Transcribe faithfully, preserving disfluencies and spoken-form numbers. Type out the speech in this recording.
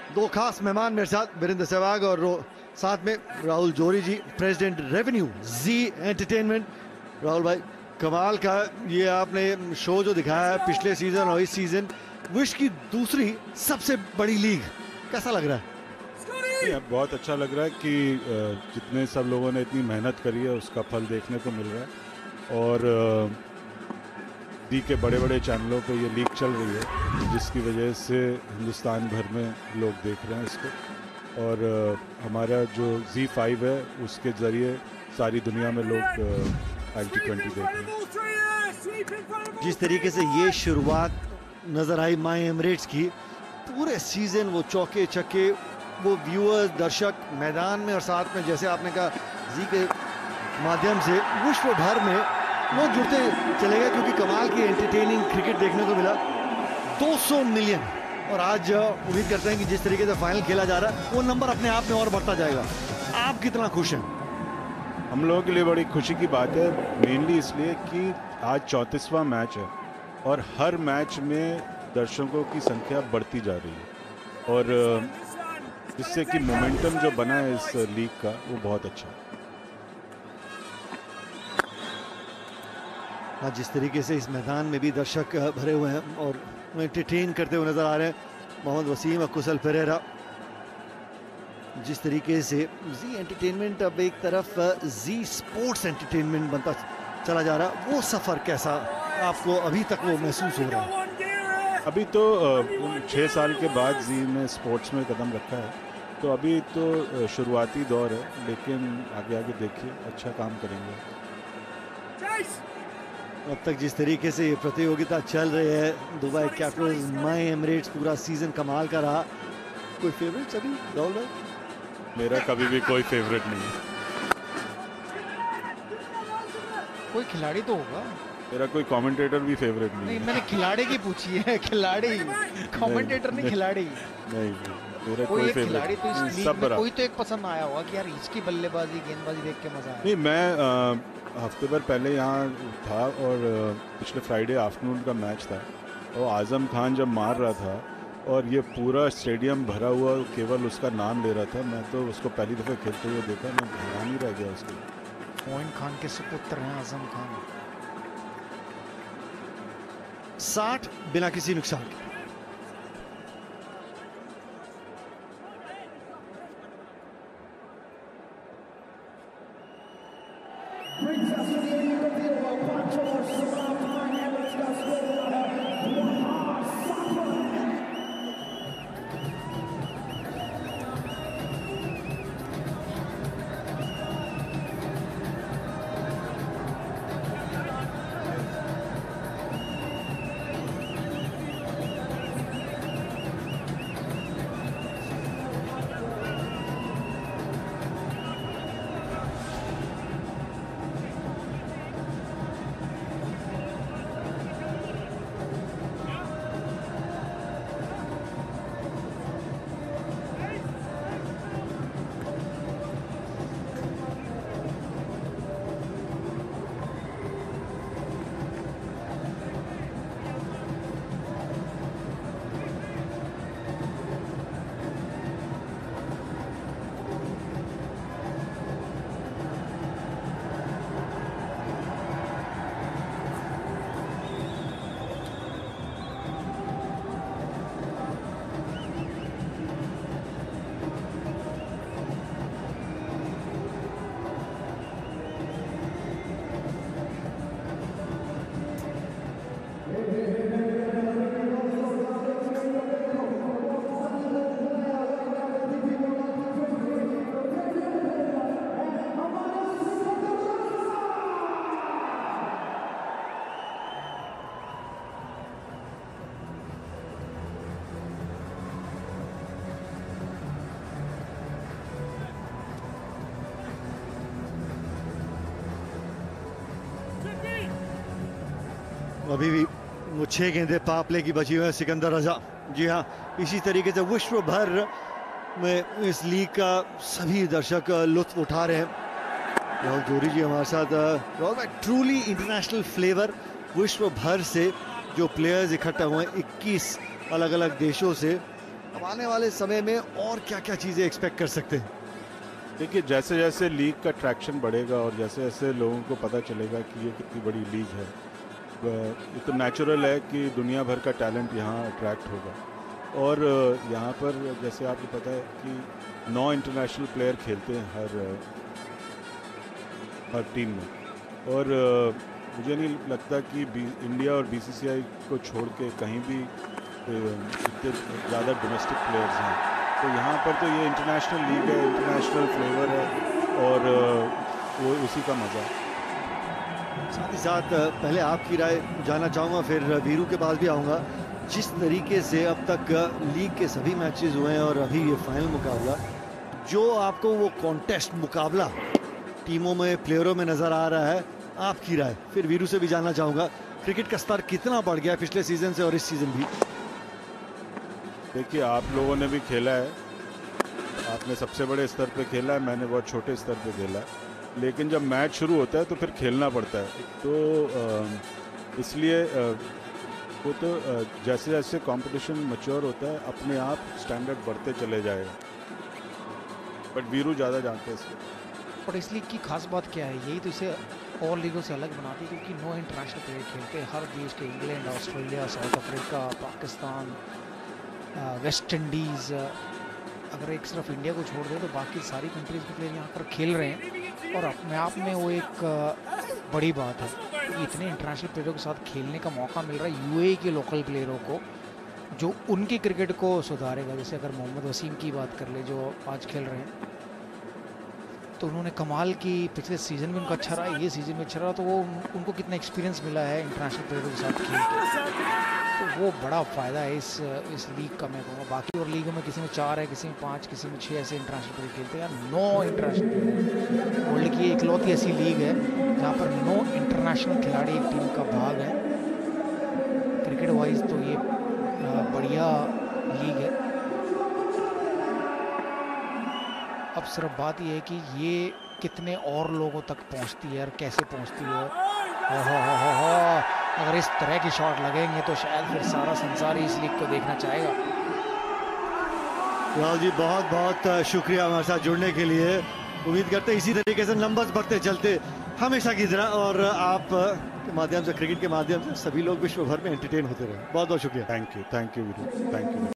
दो खास मेहमान मेरे साथ, वीरेंद्र सहवाग और साथ में Rahul Jori ji, president revenue Zee Entertainment. Rahul भाई, कमाल का ये आपने शो जो दिखाया है पिछले सीजन और इस सीजन, विश्व की दूसरी सबसे बड़ी लीग, कैसा लग रहा है? बहुत अच्छा लग रहा है कि जितने सब लोगों ने इतनी मेहनत करी है उसका फल देखने को मिल रहा है। और दी के बड़े बड़े चैनलों पे ये लीग चल रही है, जिसकी वजह से हिंदुस्तान भर में लोग देख रहे हैं इसको। और हमारा जो ज़ी फाइव है उसके ज़रिए सारी दुनिया में लोग आई टी ट्वेंटी देख रहे हैं। जिस तरीके से ये शुरुआत नज़र आई माई एमिरेट्स की, पूरे सीजन वो चौके छक्के, वो व्यूअर्स, दर्शक मैदान में, और साथ में जैसे आपने कहा जी के माध्यम से विश्व भर में वो जुड़ते चले गए, क्योंकि कमाल की एंटरटेनिंग क्रिकेट देखने को मिला। दो सौ मिलियन, और आज उम्मीद करते हैं कि जिस तरीके से फाइनल खेला जा रहा है वो नंबर अपने आप में और बढ़ता जाएगा। आप कितना खुश हैं? हम लोगों के लिए बड़ी खुशी की बात है, मेनली इसलिए कि आज चौंतीसवां मैच है और हर मैच में दर्शकों की संख्या बढ़ती जा रही है, और जिससे कि मोमेंटम जो बना है इस लीग का वो बहुत अच्छा है। हाँ, जिस तरीके से इस मैदान में भी दर्शक भरे हुए हैं और एंटरटेन करते हुए नजर आ रहे हैं, मोहम्मद वसीम और कुशल पेरेरा, जिस तरीके से जी एंटरटेनमेंट अब एक तरफ जी स्पोर्ट्स एंटरटेनमेंट बनता चला जा रहा, वो सफर कैसा आपको अभी तक वो महसूस हो रहा है? अभी तो छः साल के बाद जी ने स्पोर्ट्स में कदम रखा है, तो अभी तो शुरुआती दौर है, लेकिन आगे आगे देखिए अच्छा काम करेंगे। अब तक जिस तरीके से ये प्रतियोगिता चल रही है, दुबई कैपिटल्स, माई एमिरेट्स, पूरा सीजन कमाल का रहा। कोई फेवरेट अभी राहुल भाई? मेरा कभी भी कोई फेवरेट नहीं है। कोई खिलाड़ी तो होगा। मेरा कोई कमेंटेटर भी फेवरेट नहीं, नहीं है। मैंने खिलाड़ी की पूछी है, खिलाड़ी, कमेंटेटर नहीं, खिलाड़ी नहीं, मेरा कोई, कोई एक खिलाड़ी तो इस लीग में कोई तो एक पसंद आया होगा कि यार इसकी बल्लेबाजी, गेंदबाजी देख के मजा आया। नहीं, मैं हफ्ते भर पहले यहाँ था और पिछले फ्राइडे आफ्टरनून का मैच था, और आजम खान जब मार रहा था और ये पूरा स्टेडियम भरा हुआ केवल उसका नाम ले रहा था, मैं तो उसको पहली दफ़ा खेलते हुए देखा, मैं हैरान ही रह गया उसके। मोइन खान के सुपुत्र हैं आजम खान। साठ बिना किसी नुकसान के। अभी भी वो छह गेंदे पापले की बची हुई है सिकंदर रजा। जी हाँ, इसी तरीके से विश्व भर में इस लीग का सभी दर्शक लुत्फ उठा रहे हैं। राहुल जोरी जी हमारे साथ। राहुल भाई, ट्रूली इंटरनेशनल फ्लेवर, विश्व भर से जो प्लेयर्स इकट्ठा हुए हैं इक्कीस अलग अलग देशों से, अब आने वाले समय में और क्या क्या चीज़ें एक्सपेक्ट कर सकते हैं? देखिए, जैसे जैसे लीग का ट्रैक्शन बढ़ेगा और जैसे जैसे लोगों को पता चलेगा कि ये कितनी बड़ी लीग है, ये तो नेचुरल है कि दुनिया भर का टैलेंट यहाँ अट्रैक्ट होगा। और यहाँ पर जैसे आपको पता है कि नौ इंटरनेशनल प्लेयर खेलते हैं हर हर टीम में, और मुझे नहीं लगता कि इंडिया और बीसीसीआई को छोड़ के कहीं भी इतने ज़्यादा डोमेस्टिक प्लेयर्स हैं। तो यहाँ पर तो ये इंटरनेशनल लीग है, इंटरनेशनल फ्लेवर है, और वो उसी का मज़ा है। साथ ही साथ पहले आपकी राय जानना चाहूँगा, फिर वीरू के पास भी आऊँगा। जिस तरीके से अब तक लीग के सभी मैचेस हुए हैं और अभी ये फाइनल मुकाबला, जो आपको वो कॉन्टेस्ट मुकाबला टीमों में, प्लेयरों में नज़र आ रहा है, आपकी राय फिर वीरू से भी जानना चाहूँगा। क्रिकेट का स्तर कितना बढ़ गया पिछले सीजन से और इस सीजन भी? देखिए, आप लोगों ने भी खेला है, आपने सबसे बड़े स्तर पे खेला है, मैंने बहुत छोटे स्तर पे खेला है, लेकिन जब मैच शुरू होता है तो फिर खेलना पड़ता है। तो इसलिए वो तो जैसे जैसे कंपटीशन मैच्योर होता है अपने आप स्टैंडर्ड बढ़ते चले जाएगा, बट वीरू ज़्यादा जानते हैं इसको। और इस लीग की खास बात क्या है, यही तो इसे और लीगों से अलग बनाती है, क्योंकि नो इंटरनेशनल प्लेयर खेलते हैं हर देश के। England, Australia, South Africa, Pakistan, West Indies, अगर एक सिर्फ इंडिया को छोड़ दें तो बाकी सारी कंट्रीज़ के प्लेयर यहाँ पर खेल रहे हैं। और अपने आप में वो एक बड़ी बात है कि इतने इंटरनेशनल प्लेयरों के साथ खेलने का मौका मिल रहा है यूएई के लोकल प्लेयरों को, जो उनके क्रिकेट को सुधारेगा। जैसे अगर मोहम्मद वसीम की बात कर ले, जो आज खेल रहे हैं, तो उन्होंने कमाल की, पिछले सीज़न में उनका अच्छा रहा, ये सीज़न में अच्छा रहा, तो वो उनको कितना एक्सपीरियंस मिला है इंटरनेशनल प्लेयरों के साथ खेल के, तो वो बड़ा फ़ायदा है इस इस लीग का। मैं कहूँगा बाकी और लीगों में किसी में चार है, किसी में पाँच, किसी में छः ऐसे इंटरनेशनल प्लेयर खेलते हैं, या नौ इंटरनेशनल प्लेयर। वर्ल्ड की इकलौती ऐसी लीग है जहाँ पर नौ इंटरनेशनल खिलाड़ी एक टीम का भाग है। क्रिकेट वाइज तो ये बढ़िया लीग है। अब सिर्फ बात यह है कि ये कितने और लोगों तक पहुंचती है और कैसे पहुंचती है। हो हो हो हो हो अगर इस तरह के शॉट लगेंगे तो शायद फिर सारा संसार ही इस लीग को देखना चाहेगा। राहुल जी, बहुत बहुत शुक्रिया हमारे साथ जुड़ने के लिए। उम्मीद करते हैं इसी तरीके से नंबर्स बढ़ते चलते हमेशा की तरह, और आप के माध्यम से, क्रिकेट के माध्यम से सभी लोग विश्व भर में एंटरटेन होते रहे। बहुत बहुत शुक्रिया। Thank you, thank you Veeru, thank you.